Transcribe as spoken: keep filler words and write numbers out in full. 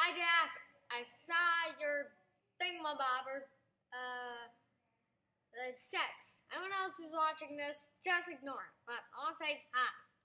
Hi, Jack. I saw your thingamabobber, uh, the text. Everyone else who's watching this, just ignore it. But I'll say hi.